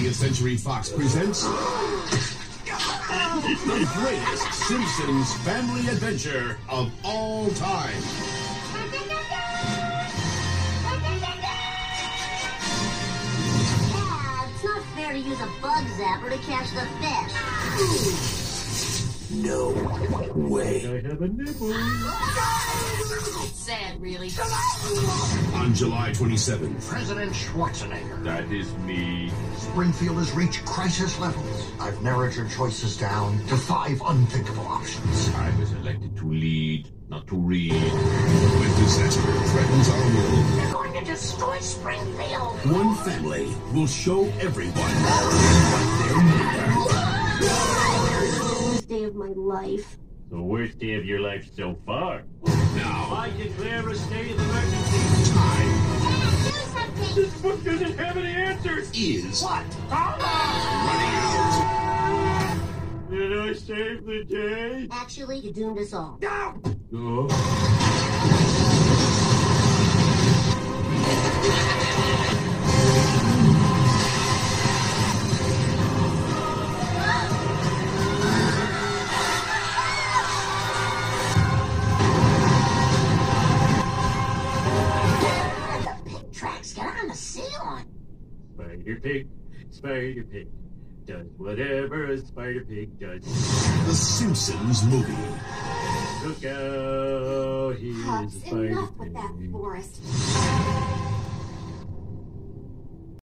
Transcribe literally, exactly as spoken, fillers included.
twentieth Century Fox presents the greatest Simpsons family adventure of all time. Yeah, it's not fair to use a bug zapper to catch the fish. No way. I have a nibble. Sad, really. On July twenty-seventh. President Schwarzenegger. That is me. Springfield has reached crisis levels. I've narrowed your choices down to five unthinkable options. I was elected to lead, not to read. When disaster threatens our world, They're going to destroy Springfield. one family will show everyone what they're made of. Worst day of my life. The worst day of your life so far. Now, I declare a state of emergency. time Dad, do something! This book doesn't have any answers. is What? running out. Did I save the day? Actually, you doomed us all. No! Oh. Get on the ceiling. Spider Pig, Spider Pig, does whatever a Spider Pig does. The Simpsons movie. Look out, he's a Hugs, Spider enough with that Pig. forest.